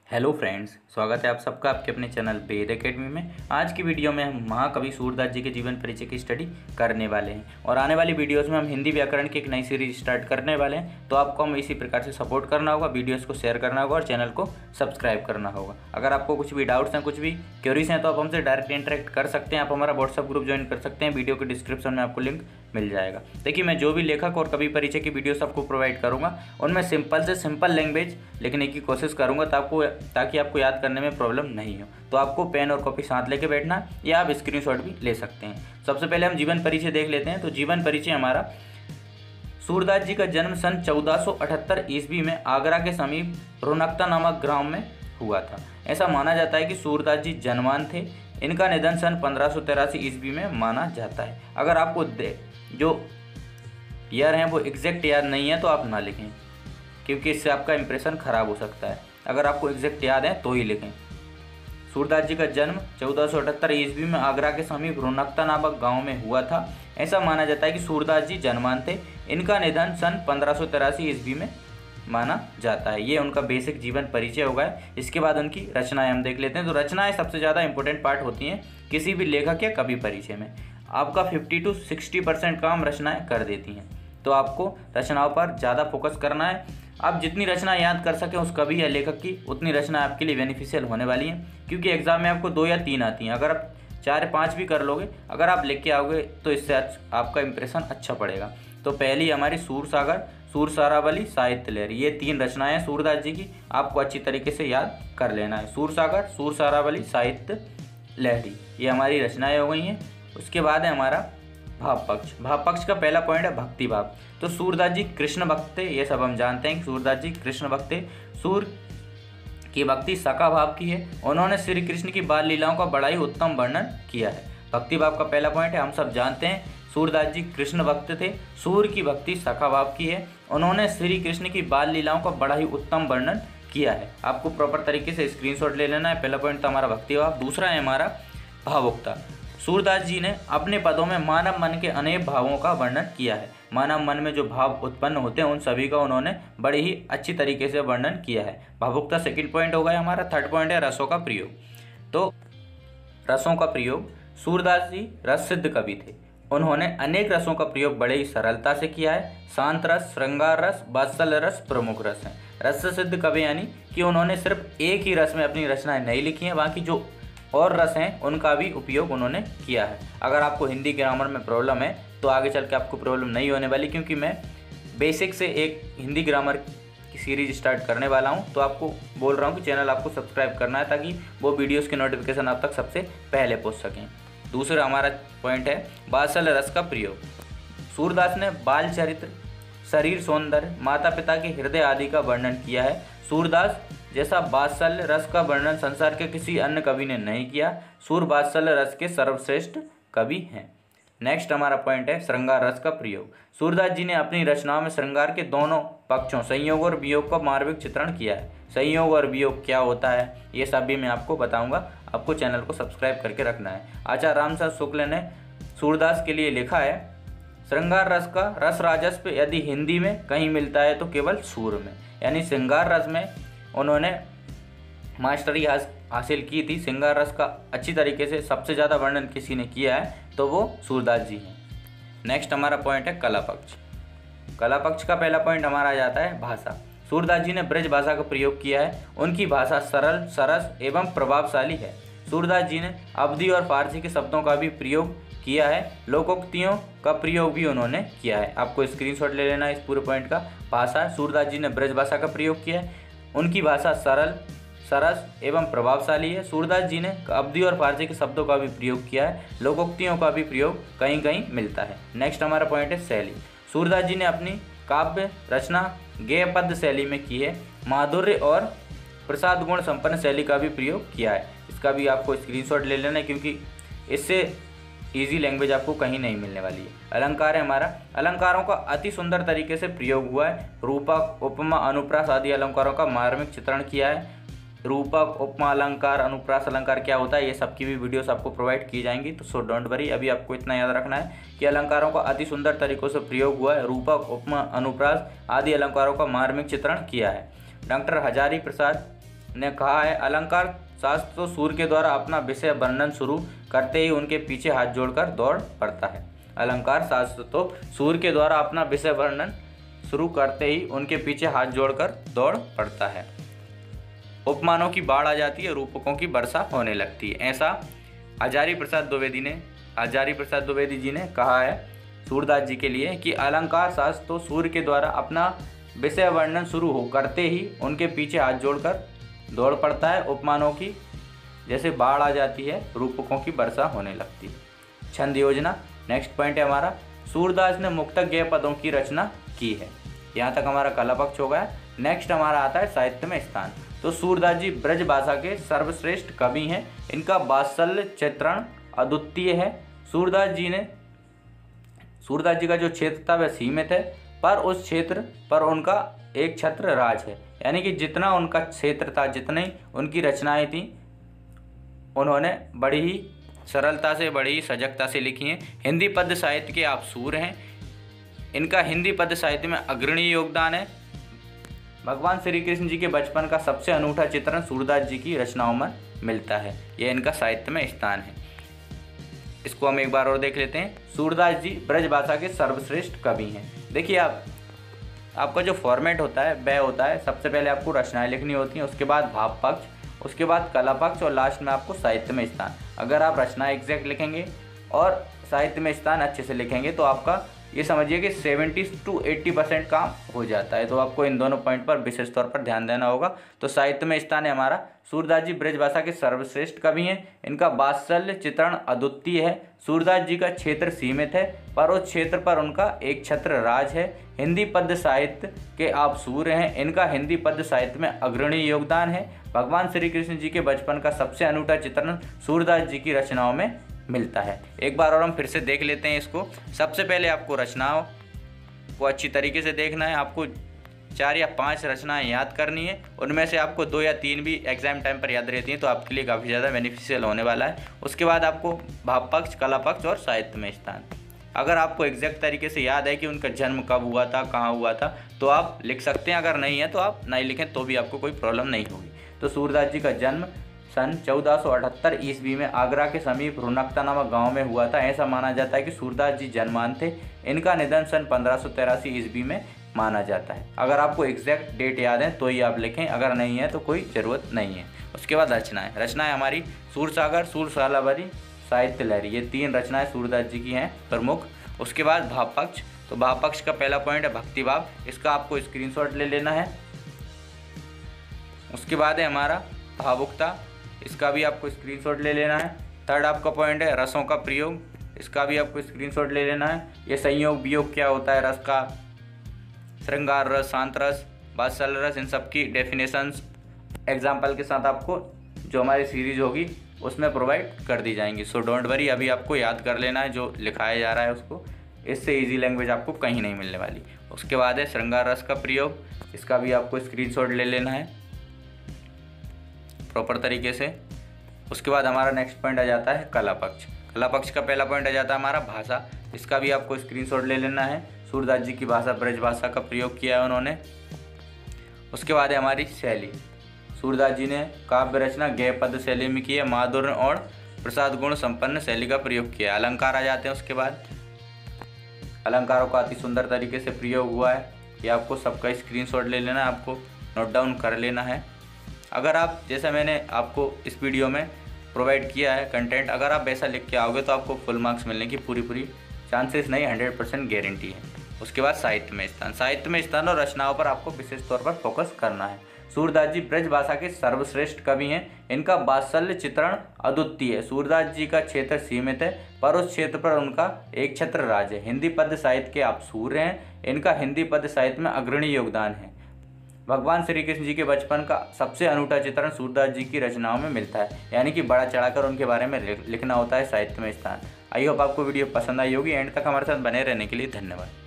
Hello friends, स्वागत है आप सबका आपके अपने चैनल वेद एकेडमी में। आज की वीडियो में हम महाकवि सूरदास जी के जीवन परिचय की स्टडी करने वाले हैं और आने वाली वीडियोस में हम हिंदी व्याकरण की एक नई सीरीज स्टार्ट करने वाले हैं। तो आपको हम इसी प्रकार से सपोर्ट करना होगा, वीडियोस को शेयर करना होगा और चैनल को सब्सक्राइब करना होगा। अगर आपको कुछ भी डाउट्स हैं, कुछ भी क्वेरीज हैं तो आप हमसे डायरेक्ट इंटरेक्ट कर सकते हैं। आप हमारा व्हाट्सअप ग्रुप ज्वाइन कर सकते हैं, वीडियो के डिस्क्रिप्शन में आपको लिंक मिल जाएगा। देखिए, मैं जो भी लेखक और कवि परिचय की वीडियोस आपको प्रोवाइड करूँगा उनमें सिंपल से सिंपल लैंग्वेज लिखने की कोशिश करूँगा ताकि आपको याद करने में प्रॉब्लम नहीं हो। तो आपको पेन और कॉपी साथ लेके बैठना है या आप स्क्रीनशॉट भी ले सकते हैं। सबसे पहले हम जीवन परिचय देख लेते हैं। तो जीवन परिचय हमारा, सूरदास जी का जन्म सन 1478 ईस्वी में आगरा के समीप रोनकता नामक ग्राम में हुआ था। ऐसा माना जाता है कि सूरदास जी जन्मान थे। इनका निधन सन 1583 ईस्वी में माना जाता है। अगर आपको जो ईयर हैं वो एग्जैक्ट याद नहीं है तो आप ना लिखें, क्योंकि इससे आपका इंप्रेशन खराब हो सकता है। अगर आपको एग्जैक्ट याद है तो ही लिखें। सूरदास जी का जन्म 1478 ईस्वी में आगरा के समीप रोनकता नामक गांव में हुआ था। ऐसा माना जाता है कि सूरदास जी जन्मान थे। इनका निधन सन 1583 ईस्वी में माना जाता है। ये उनका बेसिक जीवन परिचय होगा। इसके बाद उनकी रचनाएं हम देख लेते हैं। तो रचनाएं सबसे ज़्यादा इंपॉर्टेंट पार्ट होती हैं किसी भी लेखक या कवि परिचय में। आपका 50 to 60% काम रचनाएं कर देती हैं, तो आपको रचनाओं पर ज़्यादा फोकस करना है। आप जितनी रचना याद कर सकें उस कवि या लेखक की, उतनी रचना आपके लिए बेनिफिशियल होने वाली है, क्योंकि एग्जाम में आपको 2 या 3 आती हैं। अगर आप 4 या 5 भी कर लोगे, अगर आप लिख के आओगे तो इससे आपका इंप्रेशन अच्छा पड़ेगा। तो पहली हमारी सूरसागर, सूरसारावली, साहित्य लहरी, ये 3 रचनाएं हैं सूरदास जी की। आपको अच्छी तरीके से याद कर लेना है। सूरसागर, सूरसारावली, साहित्य लहरी, ये हमारी रचनाएं हो गई हैं। उसके बाद है हमारा भाव पक्ष। भाव पक्ष का पहला पॉइंट है भक्ति भाव। तो सूरदास जी कृष्ण भक्त थे, ये सब हम जानते हैं कि सूरदास जी कृष्ण भक्त थे। सूर की भक्ति सखा भाव की है। उन्होंने श्री कृष्ण की बाल लीलाओं का बड़ा ही उत्तम वर्णन किया है। भक्ति भाव का पहला पॉइंट है, हम सब जानते हैं सूरदास जी कृष्ण भक्त थे। सूर की भक्ति सखा भाव की है। उन्होंने श्री कृष्ण की बाल लीलाओं का बड़ा ही उत्तम वर्णन किया है। आपको प्रॉपर तरीके से स्क्रीनशॉट ले लेना है। पहला पॉइंट तो हमारा भक्ति भाव। दूसरा है हमारा भावुकता। सूरदास जी ने अपने पदों में मानव मन के अनेक भावों का वर्णन किया है। मानव मन में जो भाव उत्पन्न होते हैं उन सभी का उन्होंने बड़ी ही अच्छी तरीके से वर्णन किया है। भावुकता सेकंड पॉइंट हो गया हमारा। थर्ड पॉइंट है रसों का प्रयोग। तो रसों का प्रयोग, सूरदास जी रस सिद्ध कवि थे। उन्होंने अनेक रसों का प्रयोग बड़े ही सरलता से किया है। शांत रस, श्रृंगार रस, वात्सल्य रस प्रमुख रस हैं। रस सिद्ध कवि यानी कि उन्होंने सिर्फ एक ही रस में अपनी रचनाएं नहीं लिखी हैं, बाकी जो और रस हैं उनका भी उपयोग उन्होंने किया है। अगर आपको हिंदी ग्रामर में प्रॉब्लम है तो आगे चल के आपको प्रॉब्लम नहीं होने वाली, क्योंकि मैं बेसिक से एक हिंदी ग्रामर की सीरीज स्टार्ट करने वाला हूं। तो आपको बोल रहा हूं कि चैनल आपको सब्सक्राइब करना है ताकि वो वीडियोस के नोटिफिकेशन आप तक सबसे पहले पहुंच सकें। दूसरा हमारा पॉइंट है वात्सल्य रस का प्रयोग। सूरदास ने बाल चरित्र, शरीर सौंदर्य, माता पिता के हृदय आदि का वर्णन किया है। सूरदास जैसा वात्सल्य रस का वर्णन संसार के किसी अन्य कवि ने नहीं किया। सूर वात्सल्य रस के सर्वश्रेष्ठ कवि हैं। नेक्स्ट हमारा पॉइंट है श्रृंगार रस का प्रयोग। सूरदास जी ने अपनी रचनाओं में श्रृंगार के दोनों पक्षों, संयोग और वियोग का मार्मिक चित्रण किया है। संयोग और वियोग क्या होता है ये सब भी मैं आपको बताऊंगा। आपको चैनल को सब्सक्राइब करके रखना है। आचार्य रामसर शुक्ल ने सूरदास के लिए लिखा है, श्रृंगार रस का रस राजस्व यदि हिंदी में कहीं मिलता है तो केवल सूर में। यानी श्रृंगार रस में उन्होंने मास्टरी हासिल की थी। श्रृंगार रस का अच्छी तरीके से सबसे ज़्यादा वर्णन किसी ने किया है तो वो सूरदास जी हैं। नेक्स्ट हमारा पॉइंट है कला पक्ष। कला पक्ष का पहला पॉइंट हमारा आ जाता है भाषा। सूरदास जी ने ब्रज भाषा का प्रयोग किया है। उनकी भाषा सरल, सरस एवं प्रभावशाली है। सूरदास जी ने अवधी और फारसी के शब्दों का भी प्रयोग किया है। लोकोक्तियों का प्रयोग भी उन्होंने किया है। आपको स्क्रीनशॉट ले लेना है इस पूरे पॉइंट का। भाषा, सूरदास जी ने ब्रज भाषा का प्रयोग किया है। उनकी भाषा सरल, सरस एवं प्रभावशाली है। सूरदास जी ने अवधी और फारसी के शब्दों का भी प्रयोग किया है। लोकोक्तियों का भी प्रयोग कहीं कहीं मिलता है। नेक्स्ट हमारा पॉइंट है शैली। सूरदास जी ने अपनी काव्य रचना गेय पद्य शैली में की है। माधुर्य और प्रसाद गुण संपन्न शैली का भी प्रयोग किया है। इसका भी आपको स्क्रीनशॉट ले लेना है, क्योंकि इससे ईजी लैंग्वेज आपको कहीं नहीं मिलने वाली है। अलंकार है हमारा। अलंकारों का अति सुंदर तरीके से प्रयोग हुआ है। रूपक, उपमा, अनुप्रास आदि अलंकारों का मार्मिक चित्रण किया है। रूपक, उपमा अलंकार, अनुप्रास अलंकार क्या होता है ये सबकी भी वीडियोस आपको प्रोवाइड की जाएंगी। तो सो डोंट वरी, अभी आपको इतना याद रखना है कि अलंकारों का अति सुंदर तरीकों से प्रयोग हुआ है। रूपक, उपमा, अनुप्रास आदि अलंकारों का मार्मिक चित्रण किया है। डॉक्टर हजारी प्रसाद ने कहा है, अलंकार शास्त्र तो सूर्य के द्वारा अपना विषय वर्णन शुरू करते ही उनके पीछे हाथ जोड़कर दौड़ पड़ता है। अलंकार शास्त्र तो सूर्य के द्वारा अपना विषय वर्णन शुरू करते ही उनके पीछे हाथ जोड़कर दौड़ पड़ता है। उपमानों की बाढ़ आ जाती है, रूपकों की वर्षा होने लगती है। ऐसा हजारी प्रसाद द्विवेदी जी ने कहा है सूरदास जी के लिए कि अलंकार शास्त्र तो सूर्य के द्वारा अपना विषय वर्णन शुरू हो करते ही उनके पीछे हाथ जोड़कर दौड़ पड़ता है। उपमानों की जैसे बाढ़ आ जाती है, रूपकों की वर्षा होने लगती है। छंद योजना नेक्स्ट पॉइंट है हमारा, सूरदास ने मुक्तक गेय पदों की रचना की है। यहाँ तक हमारा कला पक्ष हो गया। नेक्स्ट हमारा आता है साहित्य में स्थान। तो सूरदास जी ब्रज भाषा के सर्वश्रेष्ठ कवि हैं। इनका वात्सल्य चित्रण अद्वितीय है। सूरदास जी का जो क्षेत्र था वह सीमित है, पर उस क्षेत्र पर उनका एक छत्र राज है। यानी कि जितना उनका क्षेत्र था, जितनी उनकी रचनाएं थीं, उन्होंने बड़ी ही सरलता से, बड़ी ही सजगता से लिखी हैं। हिंदी पद्य साहित्य के आप सूर हैं। इनका हिंदी पद्य साहित्य में अग्रणी योगदान है। भगवान श्री कृष्ण जी के बचपन का सबसे अनूठा चित्रण सूरदास जी की रचनाओं में मिलता है। यह इनका साहित्य में स्थान है। इसको हम एक बार और देख लेते हैं। सूरदास जी ब्रज भाषा के सर्वश्रेष्ठ कवि हैं। देखिए आपका जो फॉर्मेट होता है वह होता है, सबसे पहले आपको रचनाएं लिखनी होती हैं, उसके बाद भाव पक्ष, उसके बाद कला पक्ष और लास्ट में आपको साहित्य में स्थान। अगर आप रचना एग्जैक्ट लिखेंगे और साहित्य में स्थान अच्छे से लिखेंगे तो आपका ये समझिए कि 70 से 80% काम हो जाता है। तो आपको इन दोनों पॉइंट पर विशेष तौर पर ध्यान देना होगा। तो साहित्य में स्थान है हमारा, सूरदास जी ब्रज भाषा के सर्वश्रेष्ठ कवि हैं। इनका वात्सल्य चित्रण अद्वितीय है। सूरदास जी का क्षेत्र सीमित है, पर उस क्षेत्र पर उनका एक छत्र राज है। हिंदी पद्य साहित्य के आप सूर्य हैं। इनका हिंदी पद्य साहित्य में अग्रणी योगदान है। भगवान श्री कृष्ण जी के बचपन का सबसे अनूठा चित्रण सूरदास जी की रचनाओं में मिलता है। एक बार और हम फिर से देख लेते हैं इसको। सबसे पहले आपको रचनाओं को अच्छी तरीके से देखना है। आपको 4 या 5 रचनाएं याद करनी है। उनमें से आपको 2 या 3 भी एग्जाम टाइम पर याद रहती हैं, तो आपके लिए काफ़ी ज़्यादा बेनिफिशियल होने वाला है। उसके बाद आपको भाव पक्ष, कला पक्ष और साहित्य में स्थान। अगर आपको एग्जैक्ट तरीके से याद है कि उनका जन्म कब हुआ था, कहाँ हुआ था, तो आप लिख सकते हैं। अगर नहीं है तो आप नहीं लिखें तो भी आपको कोई प्रॉब्लम नहीं होगी। तो सूरदास जी का जन्म सन 1478 ईस्वी में आगरा के समीप रुनकता नामक गांव में हुआ था। ऐसा माना जाता है कि सूरदास जी जन्मान थे। इनका निधन सन 1583 ईस्वी में माना जाता है। अगर आपको एग्जैक्ट डेट याद है तो ही आप लिखें, अगर नहीं है तो कोई ज़रूरत नहीं है। उसके बाद रचनाएं हमारी सूरसागर, सूरशालावरी, साहित्य लहरी, ये 3 रचनाएं सूरदास जी की हैं प्रमुख। उसके बाद भाव पक्ष। तो भाव पक्ष का पहला पॉइंट है भक्ति भाव। इसका आपको स्क्रीनशॉट ले लेना है। उसके बाद है हमारा भावुकता। इसका भी आपको स्क्रीनशॉट ले लेना है। थर्ड आपका पॉइंट है रसों का प्रयोग। इसका भी आपको स्क्रीनशॉट ले लेना है। ये संयोग वियोग क्या होता है रस का, श्रृंगार रस, शांत रस, वात्सल्य रस, इन सब की डेफिनेशंस एग्जाम्पल के साथ आपको जो हमारी सीरीज होगी उसमें प्रोवाइड कर दी जाएंगी। सो डोंट वरी, अभी आपको याद कर लेना है जो लिखाया जा रहा है उसको। इससे ईजी लैंग्वेज आपको कहीं नहीं मिलने वाली। उसके बाद है श्रृंगार रस का प्रयोग। इसका भी आपको स्क्रीनशॉट ले लेना है प्रॉपर तरीके से। उसके बाद हमारा नेक्स्ट पॉइंट आ जाता है कला पक्ष। कला पक्ष का पहला पॉइंट आ जाता है हमारा भाषा। इसका भी आपको स्क्रीनशॉट ले लेना है। सूरदास जी की भाषा ब्रज भाषा का प्रयोग किया है उन्होंने। उसके बाद है हमारी शैली। सूरदास जी ने काव्य रचना गेय पद शैली में की है। माधुर्य और प्रसाद गुण संपन्न शैली का प्रयोग किया है। अलंकार आ जाते हैं। उसके बाद अलंकारों का अति सुंदर तरीके से प्रयोग हुआ है। ये आपको सबका स्क्रीनशॉट ले लेना है, आपको नोट डाउन कर लेना है। अगर आप, जैसा मैंने आपको इस वीडियो में प्रोवाइड किया है कंटेंट, अगर आप वैसा लिख के आओगे तो आपको फुल मार्क्स मिलने की पूरी चांसेस नहीं, 100% गारंटी है। उसके बाद साहित्य में स्थान। साहित्य में स्थान और रचनाओं पर आपको विशेष तौर पर फोकस करना है। सूरदास जी ब्रज भाषा के सर्वश्रेष्ठ कवि हैं। इनका वात्सल्य चित्रण अद्वितीय है। सूरदास जी का क्षेत्र सीमित है, पर उस क्षेत्र पर उनका एक छत्र राज है। हिंदी पद्य साहित्य के आप सूर्य हैं। इनका हिंदी पद्य साहित्य में अग्रणी योगदान है। भगवान श्री कृष्ण जी के बचपन का सबसे अनूठा चित्रण सूरदास जी की रचनाओं में मिलता है। यानी कि बड़ा चढ़ाकर उनके बारे में लिखना होता है साहित्य में स्थान। आई होप आपको वीडियो पसंद आई होगी। एंड तक हमारे साथ बने रहने के लिए धन्यवाद।